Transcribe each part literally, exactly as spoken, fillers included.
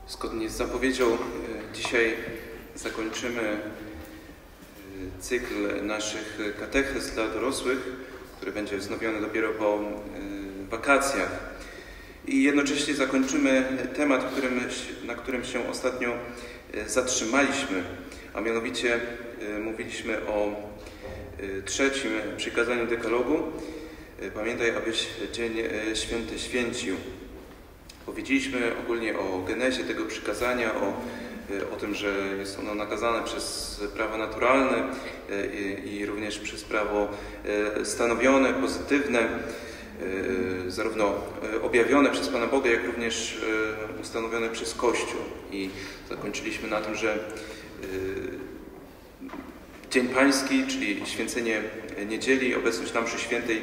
Zgodnie z zapowiedzią dzisiaj zakończymy cykl naszych katechez dla dorosłych, który będzie wznowiony dopiero po wakacjach. I jednocześnie zakończymy temat, którym, na którym się ostatnio zatrzymaliśmy, a mianowicie mówiliśmy o trzecim przykazaniu dekalogu. Pamiętaj, abyś dzień święty święcił. Powiedzieliśmy ogólnie o genezie tego przykazania, o, o tym, że jest ono nakazane przez prawo naturalne i, i również przez prawo stanowione, pozytywne, zarówno objawione przez Pana Boga, jak również ustanowione przez Kościół. I zakończyliśmy na tym, że Dzień Pański, czyli święcenie niedzieli, obecność na mszy świętej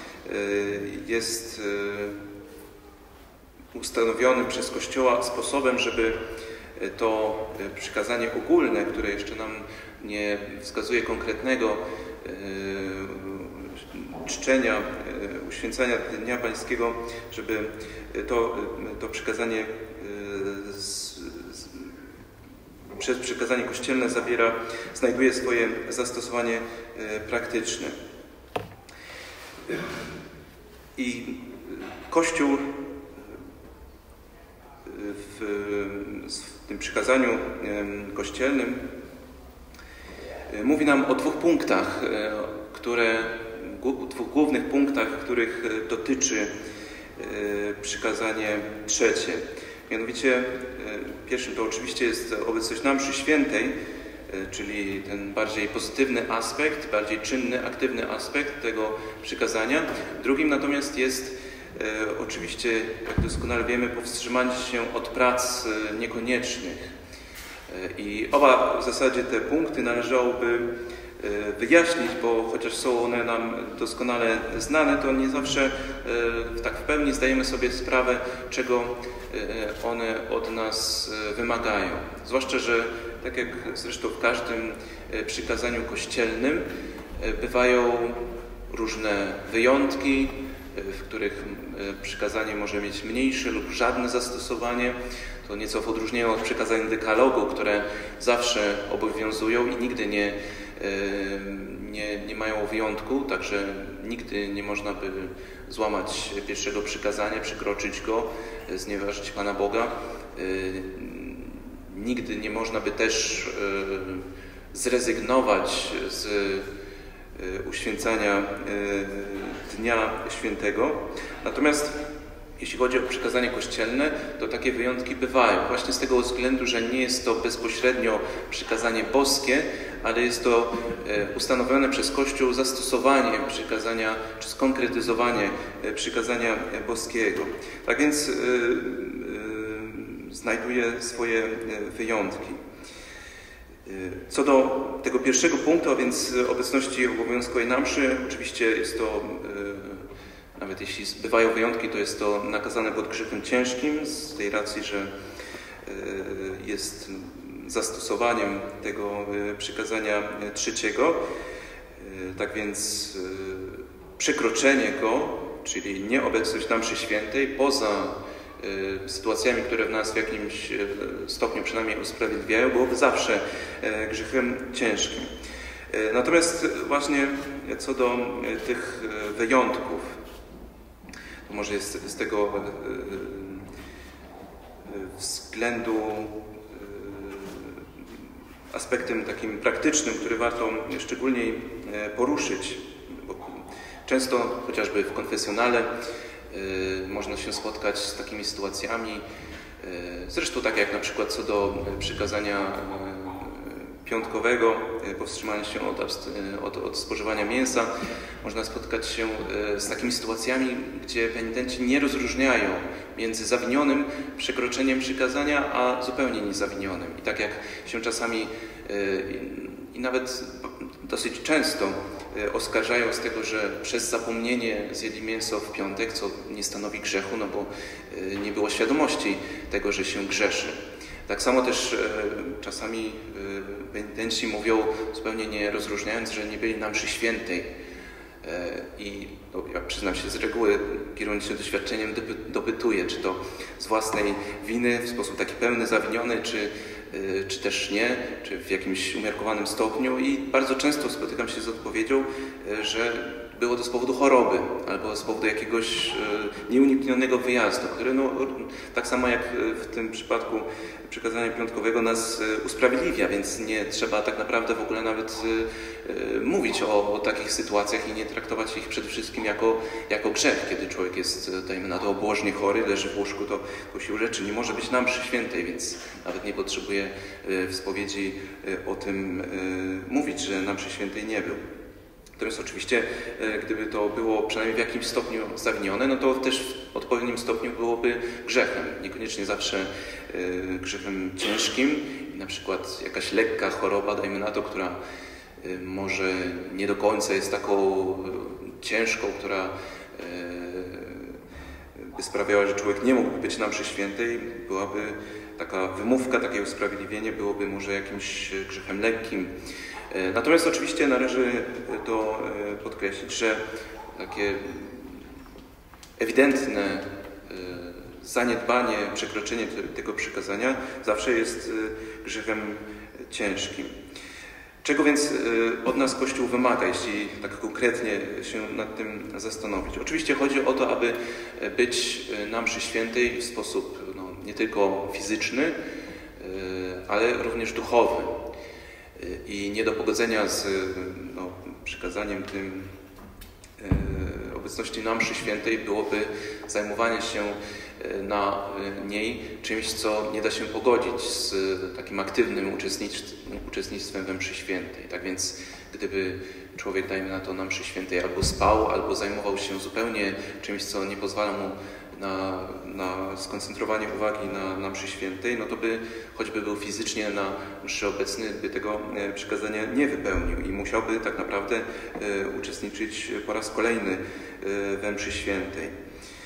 jest ustanowionym przez Kościoła sposobem, żeby to przykazanie ogólne, które jeszcze nam nie wskazuje konkretnego czczenia, uświęcania Dnia Pańskiego, żeby to, to przykazanie z, z, przez przykazanie kościelne zawiera, znajduje swoje zastosowanie praktyczne. I Kościół w, w tym przykazaniu kościelnym mówi nam o dwóch punktach, które, dwóch głównych punktach, których dotyczy przykazanie trzecie. Mianowicie pierwszym to oczywiście jest obecność na mszy świętej, czyli ten bardziej pozytywny aspekt, bardziej czynny, aktywny aspekt tego przykazania. Drugim natomiast jest e, oczywiście, jak doskonale wiemy, powstrzymanie się od prac e, niekoniecznych. E, I oba w zasadzie te punkty należałoby e, wyjaśnić, bo chociaż są one nam doskonale znane, to nie zawsze e, tak w pełni zdajemy sobie sprawę, czego e, one od nas e, wymagają. Zwłaszcza, że tak jak zresztą w każdym przykazaniu kościelnym bywają różne wyjątki, w których przykazanie może mieć mniejsze lub żadne zastosowanie. To nieco w odróżnieniu od przykazań dekalogu, które zawsze obowiązują i nigdy nie, nie, nie mają wyjątku, także nigdy nie można by złamać pierwszego przykazania, przekroczyć go, znieważyć Pana Boga. Nigdy nie można by też zrezygnować z uświęcania Dnia Świętego. Natomiast jeśli chodzi o przykazanie kościelne, to takie wyjątki bywają. Właśnie z tego względu, że nie jest to bezpośrednio przykazanie boskie, ale jest to ustanowione przez Kościół zastosowanie przykazania, czy skonkretyzowanie przykazania boskiego. Tak więc znajduje swoje wyjątki. Co do tego pierwszego punktu, a więc obecności obowiązkowej na mszy, oczywiście jest to, nawet jeśli bywają wyjątki, to jest to nakazane pod grzechem ciężkim, z tej racji, że jest zastosowaniem tego przykazania trzeciego. Tak więc przekroczenie go, czyli nieobecność na mszy świętej, poza sytuacjami, które w nas w jakimś stopniu przynajmniej usprawiedliwiają, byłoby zawsze grzechem ciężkim. Natomiast właśnie co do tych wyjątków, to może jest z tego względu aspektem takim praktycznym, który warto szczególnie poruszyć, bo często chociażby w konfesjonale można się spotkać z takimi sytuacjami, zresztą tak jak na przykład co do przykazania piątkowego, powstrzymania się od, od, od spożywania mięsa, można spotkać się z takimi sytuacjami, gdzie penitenci nie rozróżniają między zawinionym przekroczeniem przykazania, a zupełnie niezawinionym. I tak jak się czasami i nawet dosyć często oskarżają z tego, że przez zapomnienie zjedli mięso w piątek, co nie stanowi grzechu, no bo nie było świadomości tego, że się grzeszy. Tak samo też czasami penitenci mówią, zupełnie nie rozróżniając, że nie byli na mszy świętej. I no, ja przyznam się, z reguły kierując się doświadczeniem dopytuję, czy to z własnej winy, w sposób taki pełny, zawiniony, czy, czy też nie, czy w jakimś umiarkowanym stopniu, i bardzo często spotykam się z odpowiedzią, że było to z powodu choroby albo z powodu jakiegoś nieuniknionego wyjazdu, który no, tak samo jak w tym przypadku przykazania piątkowego nas usprawiedliwia, więc nie trzeba tak naprawdę w ogóle nawet mówić o, o takich sytuacjach i nie traktować ich przede wszystkim jako, jako grzech. Kiedy człowiek jest, dajmy na to, obłożnie chory, leży w łóżku, to, to siłą rzeczy nie może być na mszy świętej, więc nawet nie potrzebuje w spowiedzi o tym mówić, że na mszy świętej nie był. Natomiast oczywiście, gdyby to było przynajmniej w jakimś stopniu zawinione, no to też w odpowiednim stopniu byłoby grzechem. Niekoniecznie zawsze grzechem ciężkim. Na przykład jakaś lekka choroba, dajmy na to, która może nie do końca jest taką ciężką, która by sprawiała, że człowiek nie mógłby być na mszy świętej, byłaby taka wymówka, takie usprawiedliwienie byłoby może jakimś grzechem lekkim. Natomiast oczywiście należy to podkreślić, że takie ewidentne zaniedbanie, przekroczenie tego przykazania zawsze jest grzechem ciężkim. Czego więc od nas Kościół wymaga, jeśli tak konkretnie się nad tym zastanowić? Oczywiście chodzi o to, aby być na mszy świętej w sposób no, nie tylko fizyczny, ale również duchowy. I nie do pogodzenia z no, przykazaniem tym e, obecności na mszy świętej byłoby zajmowanie się na niej czymś, co nie da się pogodzić z takim aktywnym uczestnictwem, uczestnictwem we mszy świętej. Tak więc gdyby człowiek, dajmy na to, na mszy świętej albo spał, albo zajmował się zupełnie czymś, co nie pozwala mu Na, na skoncentrowanie uwagi na, na mszy świętej, no to by, choćby był fizycznie na mszy obecny, by tego przykazania nie wypełnił i musiałby tak naprawdę e, uczestniczyć po raz kolejny e, we mszy świętej. E,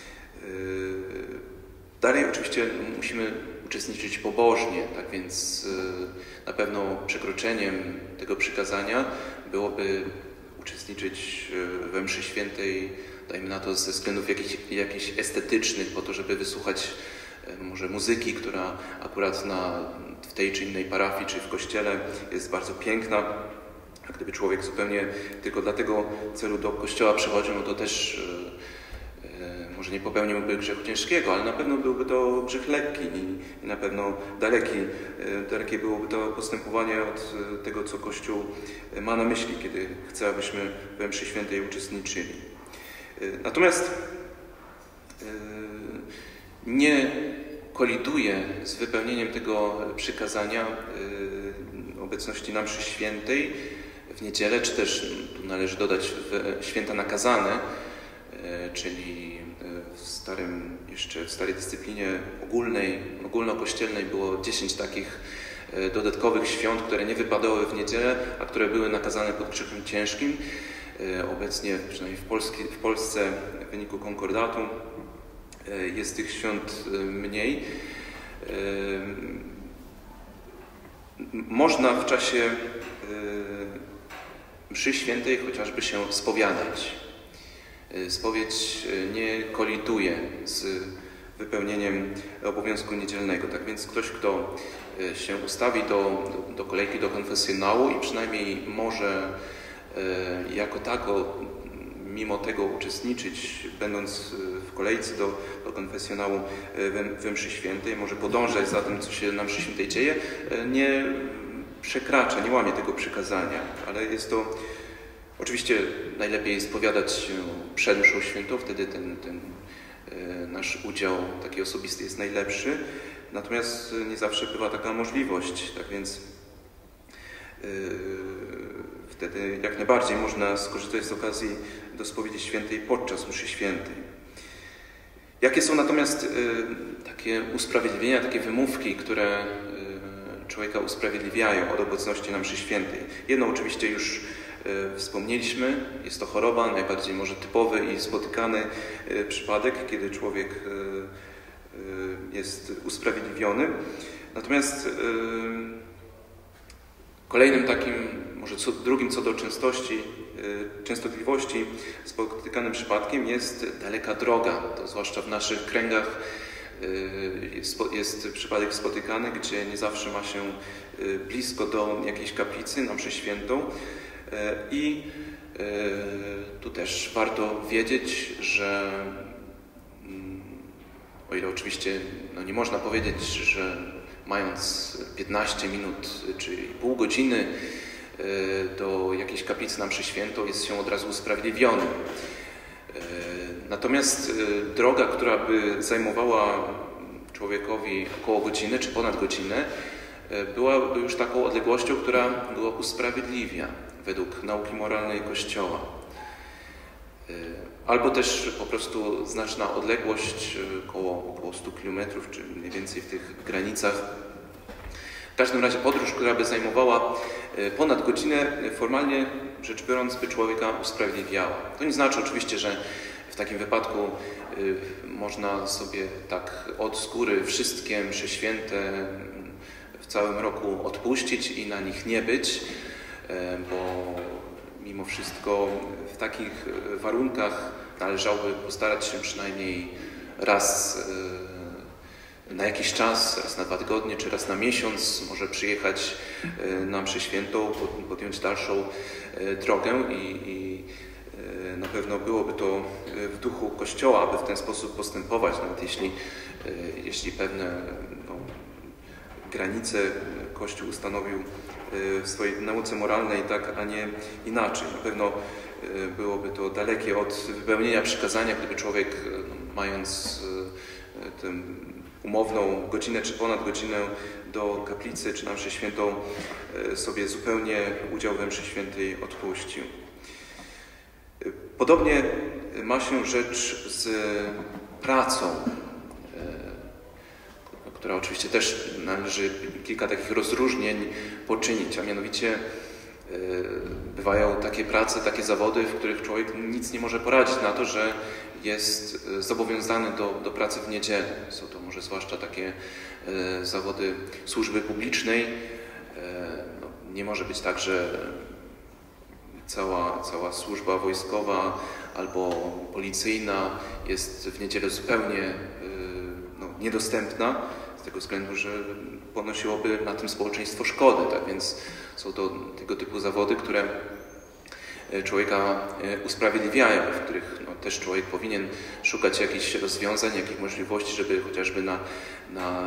dalej oczywiście musimy uczestniczyć pobożnie, tak więc e, na pewno przekroczeniem tego przykazania byłoby uczestniczyć we mszy świętej, dajmy na to, ze względów jakichś, jakichś estetycznych, po to, żeby wysłuchać może muzyki, która akurat na, w tej czy innej parafii, czy w kościele jest bardzo piękna. A gdyby człowiek zupełnie tylko dla tego celu do kościoła przychodził, no to też e, może nie popełniłby grzechu ciężkiego, ale na pewno byłby to grzech lekki i, i na pewno daleki, e, dalekie byłoby to postępowanie od tego, co Kościół ma na myśli, kiedy chce, abyśmy we mszy świętej uczestniczyli. Natomiast nie koliduje z wypełnieniem tego przykazania obecności na mszy świętej w niedzielę, czy też tu należy dodać w święta nakazane, czyli w starym, jeszcze w starej dyscyplinie ogólnej, ogólnokościelnej było dziesięć takich dodatkowych świąt, które nie wypadały w niedzielę, a które były nakazane pod grzechem ciężkim. Obecnie, przynajmniej w, Polski, w Polsce, w wyniku konkordatu jest tych świąt mniej. Można w czasie mszy świętej chociażby się spowiadać. Spowiedź nie koliduje z wypełnieniem obowiązku niedzielnego. Tak więc ktoś, kto się ustawi do, do, do kolejki do konfesjonału i przynajmniej może jako tako, mimo tego uczestniczyć, będąc w kolejce do, do konfesjonału we, we mszy świętej, może podążać za tym, co się na mszy świętej dzieje, nie przekracza, nie łamie tego przykazania, ale jest to, oczywiście najlepiej spowiadać się przed mszą świętą, wtedy ten, ten nasz udział taki osobisty jest najlepszy, natomiast nie zawsze bywa taka możliwość, tak więc yy, wtedy jak najbardziej można skorzystać z okazji do spowiedzi świętej podczas mszy świętej. Jakie są natomiast y, takie usprawiedliwienia, takie wymówki, które y, człowieka usprawiedliwiają od obecności na mszy świętej? Jedno oczywiście już y, wspomnieliśmy, jest to choroba, najbardziej może typowy i spotykany y, przypadek, kiedy człowiek y, y, jest usprawiedliwiony. Natomiast y, kolejnym takim, może co, drugim co do częstości częstotliwości spotykanym przypadkiem jest daleka droga. To zwłaszcza w naszych kręgach jest, jest przypadek spotykany, gdzie nie zawsze ma się blisko do jakiejś kaplicy na mszę świętą. I tu też warto wiedzieć, że o ile oczywiście no nie można powiedzieć, że mając piętnaście minut czy pół godziny do jakiejś kaplicy na mszę świętą jest się od razu usprawiedliwiony. Natomiast droga, która by zajmowała człowiekowi około godziny czy ponad godzinę, byłaby już taką odległością, która go usprawiedliwia według nauki moralnej Kościoła. Albo też po prostu znaczna odległość, około, około stu kilometrów, czy mniej więcej w tych granicach. W każdym razie podróż, która by zajmowała ponad godzinę, formalnie rzecz biorąc, by człowieka usprawiedliwiała. To nie znaczy oczywiście, że w takim wypadku y, można sobie tak od z góry wszystkie msze święte w całym roku odpuścić i na nich nie być, y, bo mimo wszystko w takich warunkach należałoby postarać się przynajmniej raz y, na jakiś czas, raz na dwa tygodnie, czy raz na miesiąc może przyjechać y, na mszę świętą, podjąć dalszą y, drogę i, i na pewno byłoby to w duchu Kościoła, aby w ten sposób postępować, nawet jeśli, jeśli pewne no, granice Kościół ustanowił w swojej nauce moralnej, tak, a nie inaczej. Na pewno byłoby to dalekie od wypełnienia przykazania, gdyby człowiek, no, mając tę umowną godzinę czy ponad godzinę do kaplicy czy na mszę świętą, sobie zupełnie udział we mszy świętej odpuścił. Podobnie ma się rzecz z pracą, która oczywiście też należy kilka takich rozróżnień poczynić, a mianowicie bywają takie prace, takie zawody, w których człowiek nic nie może poradzić na to, że jest zobowiązany do, do pracy w niedzielę. Są to może zwłaszcza takie zawody służby publicznej. No, nie może być tak, że Cała, cała służba wojskowa albo policyjna jest w niedzielę zupełnie no, niedostępna, z tego względu, że ponosiłoby na tym społeczeństwo szkody. Tak więc są to tego typu zawody, które człowieka usprawiedliwiają, w których no, też człowiek powinien szukać jakichś rozwiązań, jakichś możliwości, żeby chociażby na, na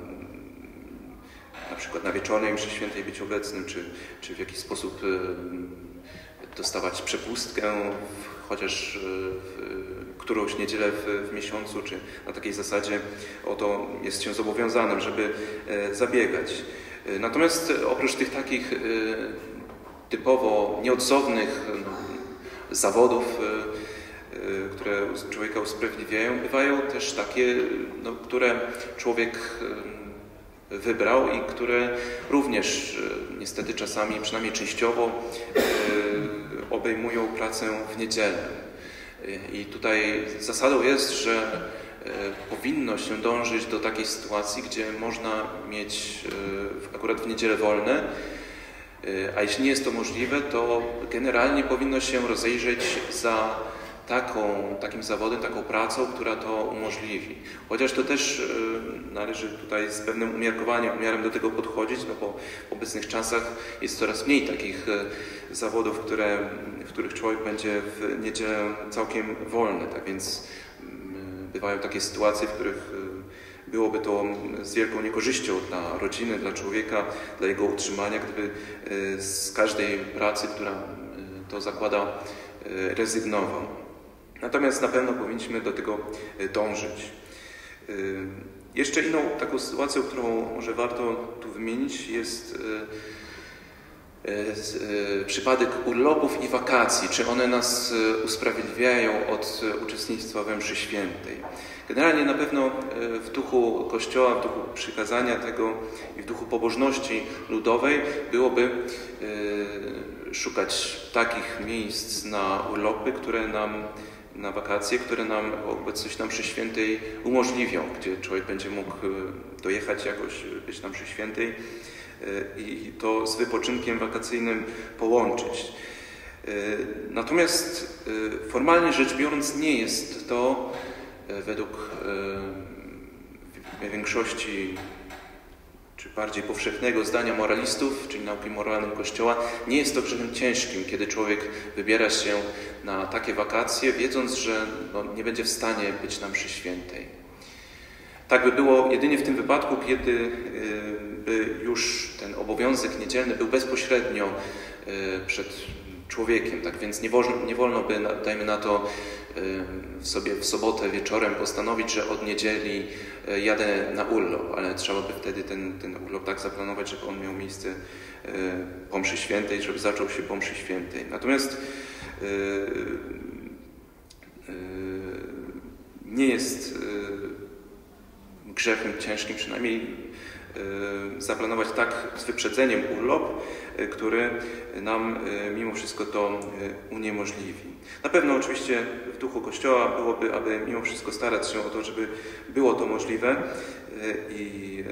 na przykład na wieczornej mszy świętej być obecnym, czy, czy w jakiś sposób dostawać przepustkę, chociaż w którąś niedzielę w, w miesiącu, czy na takiej zasadzie o to jest się zobowiązanym, żeby zabiegać. Natomiast oprócz tych takich typowo nieodzownych zawodów, które człowieka usprawiedliwiają, bywają też takie, no, które człowiek wybrał i które również niestety czasami, przynajmniej częściowo, obejmują pracę w niedzielę. I tutaj zasadą jest, że powinno się dążyć do takiej sytuacji, gdzie można mieć akurat w niedzielę wolne, a jeśli nie jest to możliwe, to generalnie powinno się rozejrzeć za taką, takim zawodem, taką pracą, która to umożliwi. Chociaż to też należy tutaj z pewnym umiarkowaniem, umiarem do tego podchodzić, no bo w obecnych czasach jest coraz mniej takich zawodów, które, w których człowiek będzie w niedzielę całkiem wolny. Tak więc bywają takie sytuacje, w których byłoby to z wielką niekorzyścią dla rodziny, dla człowieka, dla jego utrzymania, gdyby z każdej pracy, która to zakłada, rezygnował. Natomiast na pewno powinniśmy do tego dążyć. Jeszcze inną taką sytuacją, którą może warto tu wymienić, jest przypadek urlopów i wakacji. Czy one nas usprawiedliwiają od uczestnictwa we mszy świętej? Generalnie na pewno w duchu Kościoła, w duchu przykazania tego i w duchu pobożności ludowej byłoby szukać takich miejsc na urlopy, które nam, na wakacje, które nam obecność na mszy świętej umożliwią, gdzie człowiek będzie mógł dojechać jakoś, być na mszy świętej i to z wypoczynkiem wakacyjnym połączyć. Natomiast formalnie rzecz biorąc nie jest to według większości czy bardziej powszechnego zdania moralistów, czyli nauki moralnej Kościoła, nie jest to grzechem ciężkim, kiedy człowiek wybiera się na takie wakacje, wiedząc, że no, nie będzie w stanie być na mszy świętej. Tak by było jedynie w tym wypadku, kiedy by już ten obowiązek niedzielny był bezpośrednio przed człowiekiem. Tak więc nie wolno, nie wolno by, dajmy na to, w sobie w sobotę wieczorem postanowić, że od niedzieli jadę na urlop, ale trzeba by wtedy ten, ten urlop tak zaplanować, żeby on miał miejsce po mszy świętej, żeby zaczął się po mszy świętej. Natomiast nie jest grzechem ciężkim przynajmniej zaplanować tak z wyprzedzeniem urlop, który nam mimo wszystko to uniemożliwi. Na pewno oczywiście w duchu Kościoła byłoby, aby mimo wszystko starać się o to, żeby było to możliwe i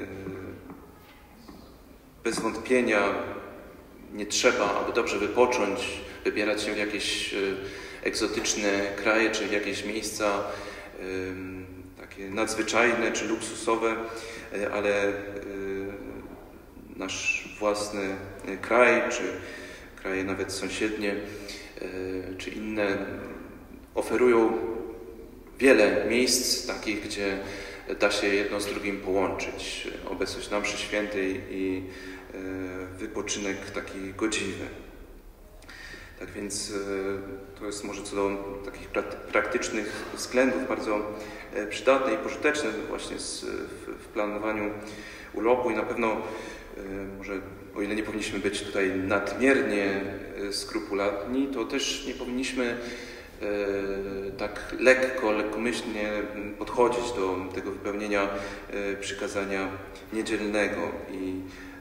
bez wątpienia nie trzeba, aby dobrze wypocząć, wybierać się w jakieś egzotyczne kraje czy w jakieś miejsca takie nadzwyczajne czy luksusowe, ale nasz własny kraj, czy kraje nawet sąsiednie, czy inne oferują wiele miejsc takich, gdzie da się jedno z drugim połączyć. Obecność na mszy świętej i wypoczynek taki godziwy. Tak więc to jest może co do takich praktycznych względów bardzo przydatne i pożyteczne właśnie w planowaniu urlopu i na pewno może o ile nie powinniśmy być tutaj nadmiernie skrupulatni, to też nie powinniśmy tak lekko, lekkomyślnie podchodzić do tego wypełnienia przykazania niedzielnego i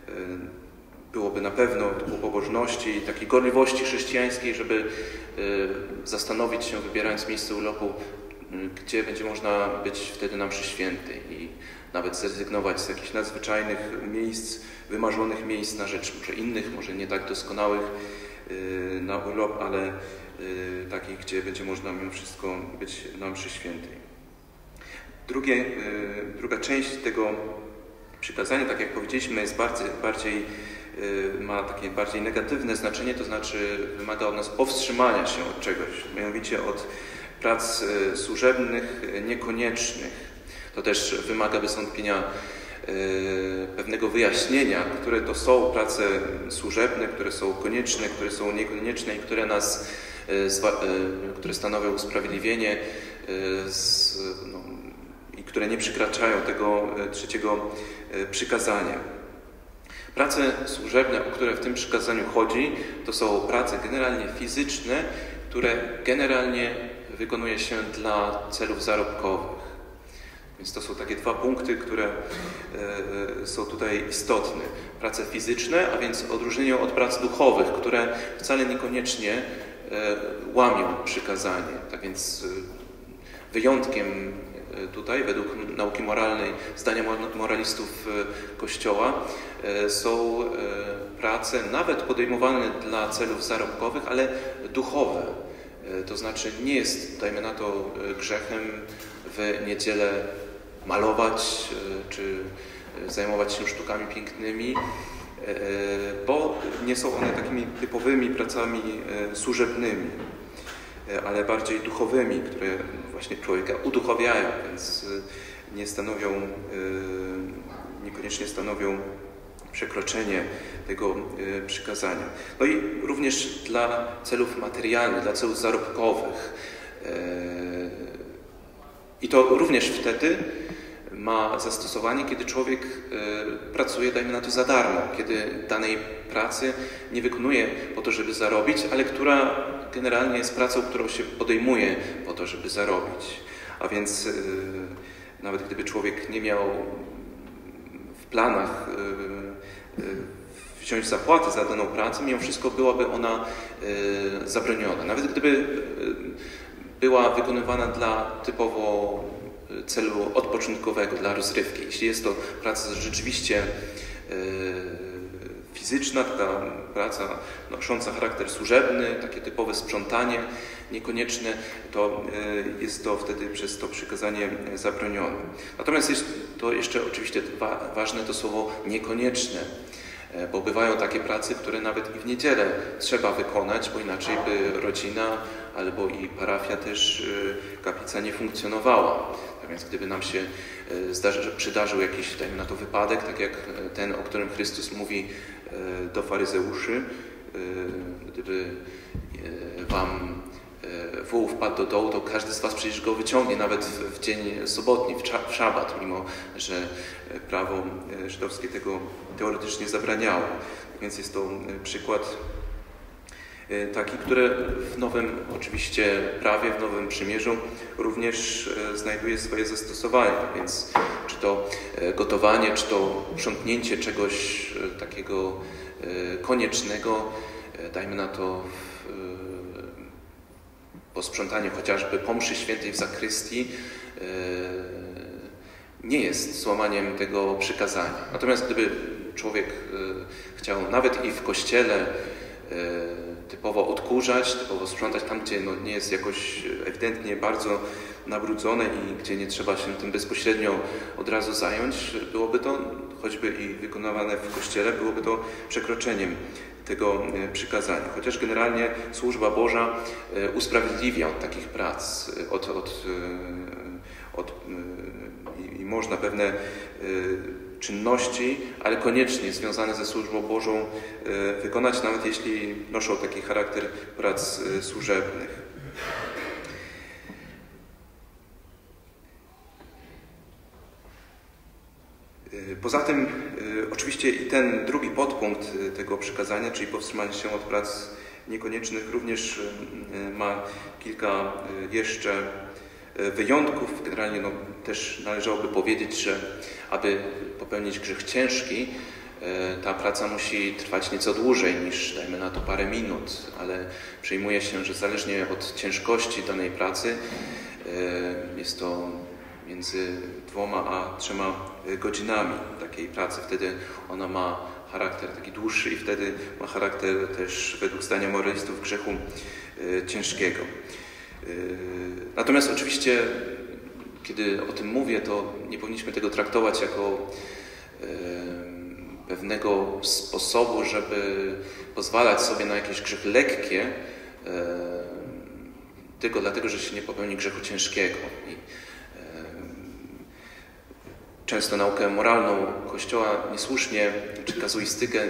byłoby na pewno ku pobożności, takiej gorliwości chrześcijańskiej, żeby zastanowić się, wybierając miejsce urlopu, gdzie będzie można być wtedy na mszy świętej i nawet zrezygnować z jakichś nadzwyczajnych miejsc, wymarzonych miejsc na rzecz może innych, może nie tak doskonałych na urlop, ale takich, gdzie będzie można mimo wszystko być na mszy świętej. Drugie, druga część tego przykazania, tak jak powiedzieliśmy, jest bardziej, bardziej, ma takie bardziej negatywne znaczenie, to znaczy wymaga od nas powstrzymania się od czegoś, mianowicie od prac służebnych niekoniecznych. To też wymaga bez wątpienia pewnego wyjaśnienia, które to są prace służebne, które są konieczne, które są niekonieczne i które nas, które stanowią usprawiedliwienie no, i które nie przekraczają tego trzeciego przykazania. Prace służebne, o które w tym przykazaniu chodzi, to są prace generalnie fizyczne, które generalnie wykonuje się dla celów zarobkowych. Więc to są takie dwa punkty, które e, są tutaj istotne. Prace fizyczne, a więc w odróżnieniu od prac duchowych, które wcale niekoniecznie e, łamią przykazanie. Tak więc e, wyjątkiem e, tutaj, według nauki moralnej, zdania moralistów e, Kościoła, e, są e, prace nawet podejmowane dla celów zarobkowych, ale duchowe. E, to znaczy nie jest, dajmy na to, grzechem w niedzielę malować czy zajmować się sztukami pięknymi, bo nie są one takimi typowymi pracami służebnymi, ale bardziej duchowymi, które właśnie człowieka uduchowiają, więc nie stanowią, niekoniecznie stanowią przekroczenie tego przykazania. No i również dla celów materialnych, dla celów zarobkowych. I to również wtedy ma zastosowanie, kiedy człowiek pracuje, dajmy na to, za darmo, kiedy danej pracy nie wykonuje po to, żeby zarobić, ale która generalnie jest pracą, którą się podejmuje po to, żeby zarobić. A więc nawet gdyby człowiek nie miał w planach wziąć zapłaty za daną pracę, mimo wszystko byłaby ona zabroniona. Nawet gdyby była wykonywana dla typowo celu odpoczynkowego, dla rozrywki. Jeśli jest to praca rzeczywiście fizyczna, taka praca nosząca charakter służebny, takie typowe sprzątanie niekonieczne, to jest to wtedy przez to przykazanie zabronione. Natomiast jest to jeszcze oczywiście ważne to słowo niekonieczne, bo bywają takie prace, które nawet i w niedzielę trzeba wykonać, bo inaczej by rodzina albo i parafia też, kaplica nie funkcjonowała. Tak więc gdyby nam się zdarzy, przydarzył jakiś, dajmy na to, wypadek, tak jak ten, o którym Chrystus mówi do faryzeuszy, gdyby wam wół wpadł do dołu, to każdy z was przecież go wyciągnie, nawet w dzień sobotni, w szabat, mimo że prawo żydowskie tego teoretycznie zabraniało. Więc jest to przykład taki, który w nowym oczywiście prawie, w nowym przymierzu również znajduje swoje zastosowanie. Więc czy to gotowanie, czy to uprzątnięcie czegoś takiego koniecznego, dajmy na to posprzątanie chociażby po mszy świętej w zakrystii, nie jest złamaniem tego przykazania. Natomiast gdyby człowiek chciał nawet i w kościele typowo odkurzać, typowo sprzątać tam, gdzie no nie jest jakoś ewidentnie bardzo nabrudzone i gdzie nie trzeba się tym bezpośrednio od razu zająć, byłoby to, choćby i wykonywane w kościele, byłoby to przekroczeniem tego przykazania. Chociaż generalnie służba Boża usprawiedliwia od takich prac, od, od, od, i, i można pewne czynności, ale koniecznie związane ze służbą Bożą wykonać, nawet jeśli noszą taki charakter prac służebnych. Poza tym oczywiście i ten drugi podpunkt tego przykazania, czyli powstrzymanie się od prac niekoniecznych, również ma kilka jeszcze wyjątków. Generalnie no, też należałoby powiedzieć, że aby popełnić grzech ciężki, ta praca musi trwać nieco dłużej niż, dajmy na to, parę minut, ale przyjmuje się, że zależnie od ciężkości danej pracy jest to między dwoma a trzema godzinami takiej pracy. Wtedy ona ma charakter taki dłuższy i wtedy ma charakter też, według zdania moralistów, grzechu ciężkiego. Natomiast oczywiście, kiedy o tym mówię, to nie powinniśmy tego traktować jako pewnego sposobu, żeby pozwalać sobie na jakieś grzechy lekkie, tylko dlatego, że się nie popełni grzechu ciężkiego. I często naukę moralną Kościoła niesłusznie, czy kazuistykę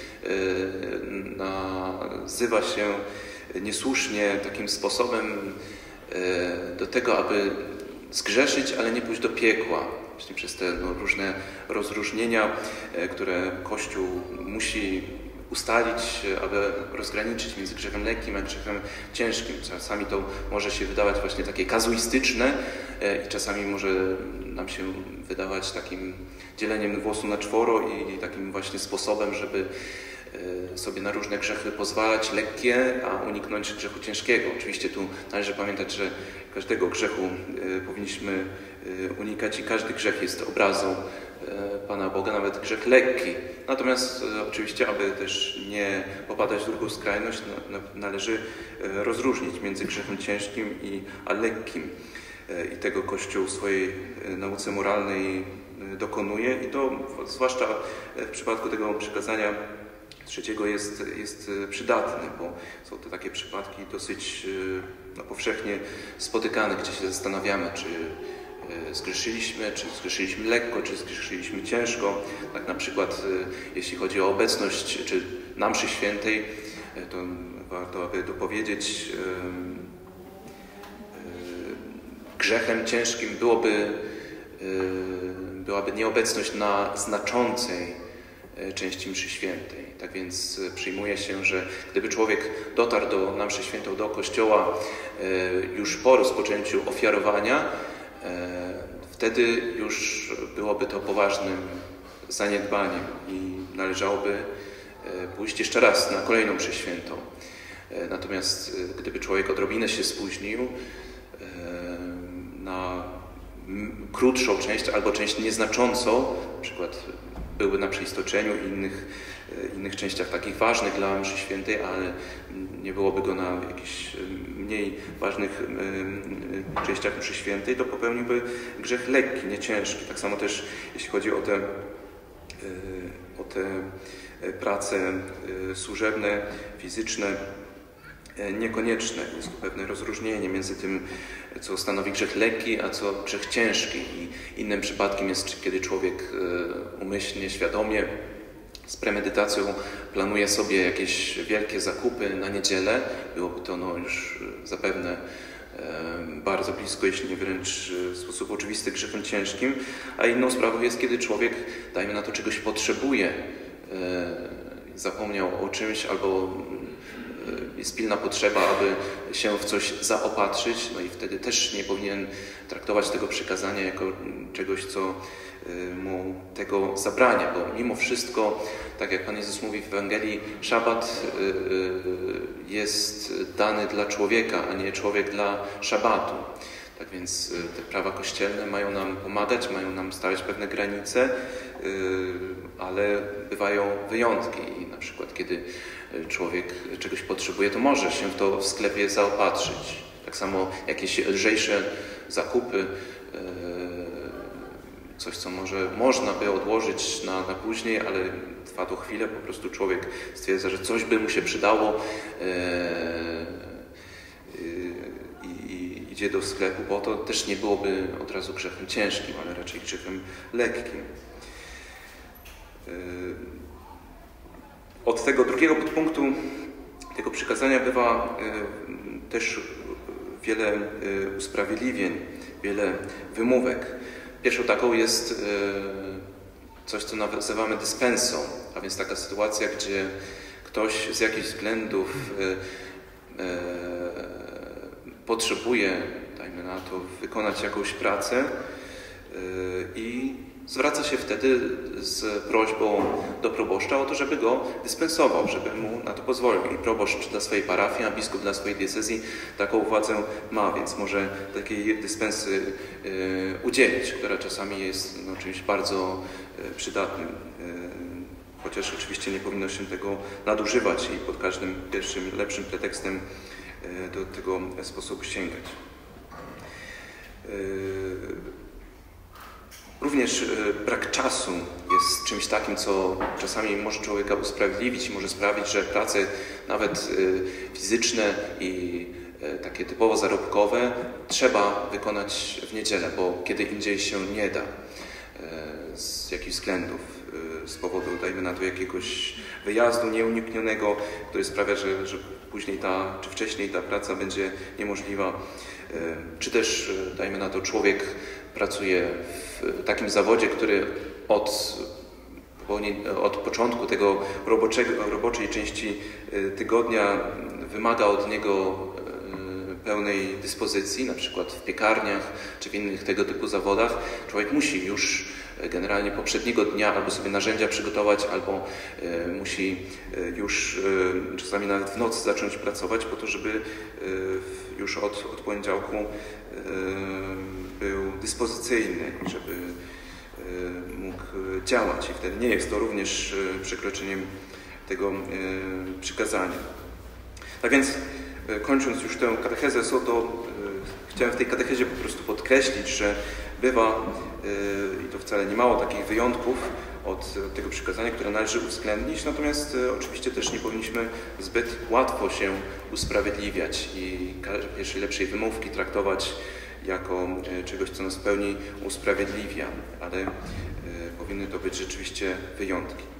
nazywa się niesłusznie takim sposobem do tego, aby zgrzeszyć, ale nie pójść do piekła. Właśnie przez te no, różne rozróżnienia, które Kościół musi ustalić, aby rozgraniczyć między grzechem lekkim a grzechem ciężkim. Czasami to może się wydawać właśnie takie kazuistyczne i czasami może nam się wydawać takim dzieleniem włosu na czworo i takim właśnie sposobem, żeby sobie na różne grzechy pozwalać, lekkie, a uniknąć grzechu ciężkiego. Oczywiście tu należy pamiętać, że każdego grzechu powinniśmy unikać i każdy grzech jest obrazą Pana Boga, nawet grzech lekki. Natomiast oczywiście, aby też nie popadać w drugą skrajność, należy rozróżnić między grzechem ciężkim i a lekkim. I tego Kościół w swojej nauce moralnej dokonuje i to zwłaszcza w przypadku tego przykazania trzeciego jest, jest przydatne, bo są to takie przypadki dosyć no, powszechnie spotykane, gdzie się zastanawiamy, czy zgrzeszyliśmy, czy zgrzeszyliśmy lekko, czy zgrzeszyliśmy ciężko. Tak na przykład jeśli chodzi o obecność czy na mszy świętej, to warto aby dopowiedzieć, grzechem ciężkim byłoby, byłaby nieobecność na znaczącej części mszy świętej. Tak więc przyjmuje się, że gdyby człowiek dotarł do, na mszę świętą do kościoła już po rozpoczęciu ofiarowania, wtedy już byłoby to poważnym zaniedbaniem i należałoby pójść jeszcze raz na kolejną mszę świętą. Natomiast gdyby człowiek odrobinę się spóźnił na krótszą część albo część nieznaczącą, na przykład byłby na przeistoczeniu i innych, innych częściach takich ważnych dla mszy świętej, ale nie byłoby go na jakichś mniej ważnych częściach mszy świętej, to popełniłby grzech lekki, nie ciężki. Tak samo też jeśli chodzi o te, o te prace służebne, fizyczne, niekonieczne. Jest tu pewne rozróżnienie między tym, co stanowi grzech lekki, a co grzech ciężki. I innym przypadkiem jest, kiedy człowiek umyślnie, świadomie, z premedytacją planuje sobie jakieś wielkie zakupy na niedzielę. Byłoby to no, już zapewne bardzo blisko, jeśli nie wręcz w sposób oczywisty, grzechem ciężkim. A inną sprawą jest, kiedy człowiek, dajmy na to, czegoś potrzebuje, zapomniał o czymś albo jest pilna potrzeba, aby się w coś zaopatrzyć, no i wtedy też nie powinien traktować tego przykazania jako czegoś, co mu tego zabrania, bo mimo wszystko, tak jak Pan Jezus mówi w Ewangelii, szabat jest dany dla człowieka, a nie człowiek dla szabatu. Tak więc te prawa kościelne mają nam pomagać, mają nam stawiać pewne granice, ale bywają wyjątki i na przykład kiedy człowiek czegoś potrzebuje, to może się w to w sklepie zaopatrzyć. Tak samo jakieś lżejsze zakupy, coś co może można by odłożyć na, na później, ale trwa to chwilę, po prostu człowiek stwierdza, że coś by mu się przydało i idzie do sklepu, bo to też nie byłoby od razu grzechem ciężkim, ale raczej grzechem lekkim. Od tego drugiego podpunktu tego przykazania bywa też wiele usprawiedliwień, wiele wymówek. Pierwszą taką jest coś, co nazywamy dyspensą, a więc taka sytuacja, gdzie ktoś z jakichś względów potrzebuje, dajmy na to, wykonać jakąś pracę i zwraca się wtedy z prośbą do proboszcza o to, żeby go dyspensował, żeby mu na to pozwolił. I proboszcz dla swojej parafii, a biskup dla swojej diecezji taką władzę ma, więc może takiej dyspensy udzielić, która czasami jest no, czymś bardzo przydatnym. Chociaż oczywiście nie powinno się tego nadużywać i pod każdym pierwszym, lepszym pretekstem do tego sposobu sięgać. Również brak czasu jest czymś takim, co czasami może człowieka usprawiedliwić i może sprawić, że prace nawet fizyczne i takie typowo zarobkowe trzeba wykonać w niedzielę, bo kiedy indziej się nie da z jakichś względów, z powodu, dajmy na to, jakiegoś wyjazdu nieuniknionego, który sprawia, że, że później ta, czy wcześniej ta praca będzie niemożliwa, czy też, dajmy na to, człowiek pracuje w takim zawodzie, który od, od początku tego roboczego, roboczej części tygodnia wymaga od niego pełnej dyspozycji, na przykład w piekarniach czy w innych tego typu zawodach. Człowiek musi już generalnie poprzedniego dnia albo sobie narzędzia przygotować, albo musi już czasami nawet w nocy zacząć pracować po to, żeby już od, od poniedziałku był dyspozycyjny, żeby mógł działać i wtedy nie jest to również przekroczeniem tego przykazania. Tak więc kończąc już tę katechezę, so to chciałem w tej katechezie po prostu podkreślić, że bywa, i to wcale nie mało takich wyjątków od tego przykazania, które należy uwzględnić, natomiast oczywiście też nie powinniśmy zbyt łatwo się usprawiedliwiać i pierwszej lepszej wymówki traktować jako czegoś, co nas w pełni usprawiedliwia, ale powinny to być rzeczywiście wyjątki.